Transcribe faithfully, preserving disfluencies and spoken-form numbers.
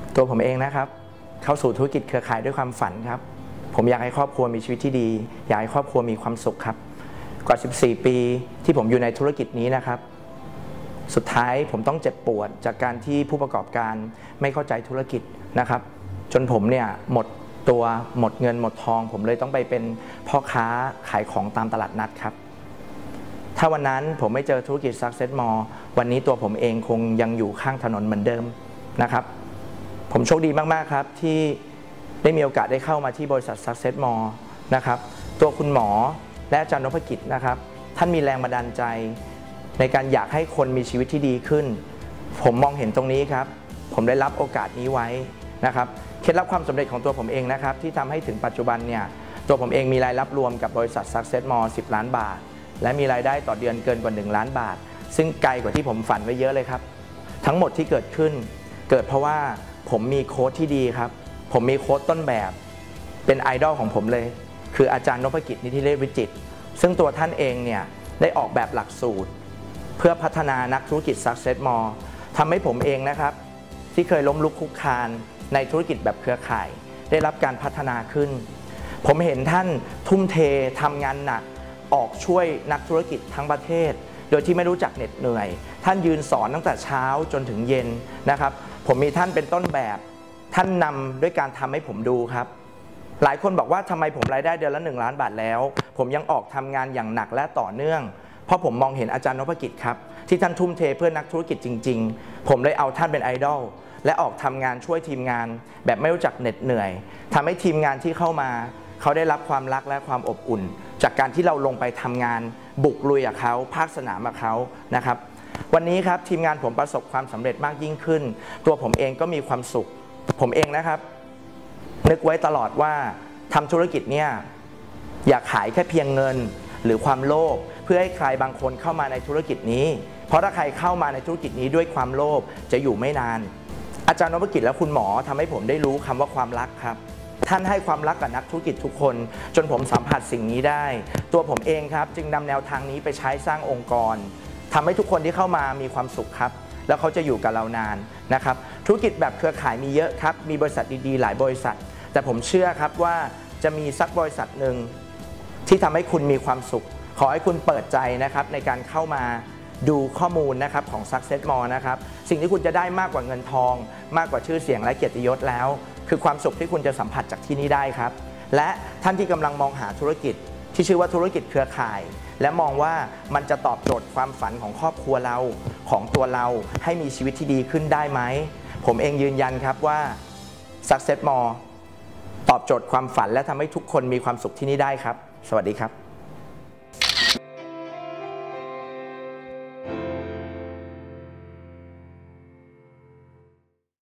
ตัวผมเองนะครับเข้าสู่ธุรกิจเครือข่ายด้วยความฝันครับผมอยากให้ครอบครัวมีชีวิตที่ดีอยากให้ครอบครัวมีความสุขครับกว่าสิบสี่ปีที่ผมอยู่ในธุรกิจนี้นะครับสุดท้ายผมต้องเจ็บปวดจากการที่ผู้ประกอบการไม่เข้าใจธุรกิจนะครับจนผมเนี่ยหมดตัวหมดเงินหมดทองผมเลยต้องไปเป็นพ่อค้าขายของตามตลาดนัดครับถ้าวันนั้นผมไม่เจอธุรกิจ Success Mall วันนี้ตัวผมเองคงยังอยู่ข้างถนนเหมือนเดิมนะครับผมโชคดีมากๆครับที่ได้มีโอกาสได้เข้ามาที่บริษัท Success Mall นะครับตัวคุณหมอและอาจารย์นพกิจนะครับท่านมีแรงบันดาลใจในการอยากให้คนมีชีวิตที่ดีขึ้นผมมองเห็นตรงนี้ครับผมได้รับโอกาสนี้ไว้นะครับเคล็ดลับความสำเร็จของตัวผมเองนะครับที่ทำให้ถึงปัจจุบันเนี่ยตัวผมเองมีรายรับรวมกับบริษัท Success Mall สิบล้านบาทและมีรายได้ต่อเดือนเกินกว่าหนึ่งล้านบาทซึ่งไกลกว่าที่ผมฝันไว้เยอะเลยครับทั้งหมดที่เกิดขึ้นเกิดเพราะว่าผมมีโค้ชที่ดีครับผมมีโค้ชต้นแบบเป็นไอดอลของผมเลยคืออาจารย์นพกิจนิธิเรศวิจิตรซึ่งตัวท่านเองเนี่ยได้ออกแบบหลักสูตรเพื่อพัฒนานักธุรกิจ Success Mall ทำให้ผมเองนะครับที่เคยล้มลุกคลุกคลานในธุรกิจแบบเครือข่ายได้รับการพัฒนาขึ้นผมเห็นท่านทุ่มเททำงานหนักออกช่วยนักธุรกิจทั้งประเทศโดยที่ไม่รู้จักเหน็ดเหนื่อยท่านยืนสอนตั้งแต่เช้าจนถึงเย็นนะครับผมมีท่านเป็นต้นแบบท่านนำด้วยการทำให้ผมดูครับหลายคนบอกว่าทำไมผมรายได้เดือนละหนึ่งล้านบาทแล้วผมยังออกทำงานอย่างหนักและต่อเนื่องเพราะผมมองเห็นอาจารย์นพกิจครับที่ท่านทุ่มเทเพื่อนักธุรกิจจริงๆผมเลยเอาท่านเป็นไอดอลและออกทำงานช่วยทีมงานแบบไม่รู้จักเหน็ดเหนื่อยทำให้ทีมงานที่เข้ามาเขาได้รับความรักและความอบอุ่นจากการที่เราลงไปทำงานบุกลุยกับเขาภาคสนามกับเขานะครับวันนี้ครับทีมงานผมประสบความสำเร็จมากยิ่งขึ้นตัวผมเองก็มีความสุขผมเองนะครับนึกไว้ตลอดว่าทำธุรกิจเนี่ยอยากขายแค่เพียงเงินหรือความโลภเพื่อให้ใครบางคนเข้ามาในธุรกิจนี้เพราะถ้าใครเข้ามาในธุรกิจนี้ด้วยความโลภจะอยู่ไม่นานอาจารย์นพกิจและคุณหมอทำให้ผมได้รู้คำว่าความรักครับท่านให้ความรักกับนักธุรกิจทุกคนจนผมสัมผัสสิ่งนี้ได้ตัวผมเองครับจึงนำแนวทางนี้ไปใช้สร้างองค์กรทำให้ทุกคนที่เข้ามามีความสุขครับแล้วเขาจะอยู่กับเรานานนะครับธุรกิจแบบเครือข่ายมีเยอะครับมีบริษัทดีๆหลายบริษัทแต่ผมเชื่อครับว่าจะมีสักบริษัทหนึ่งที่ทำให้คุณมีความสุขขอให้คุณเปิดใจนะครับในการเข้ามาดูข้อมูลนะครับของ Success Mall นะครับสิ่งที่คุณจะได้มากกว่าเงินทองมากกว่าชื่อเสียงและเกียรติยศแล้วคือความสุขที่คุณจะสัมผัสจากที่นี่ได้ครับและท่านที่กำลังมองหาธุรกิจที่ชื่อว่าธุรกิจเครือข่ายและมองว่ามันจะตอบโจทย์ความฝันของครอบครัวเราของตัวเราให้มีชีวิตที่ดีขึ้นได้ไหมผมเองยืนยันครับว่า Success Mall ตอบโจทย์ความฝันและทำให้ทุกคนมีความสุขที่นี่ได้ครับสวัสดีครับ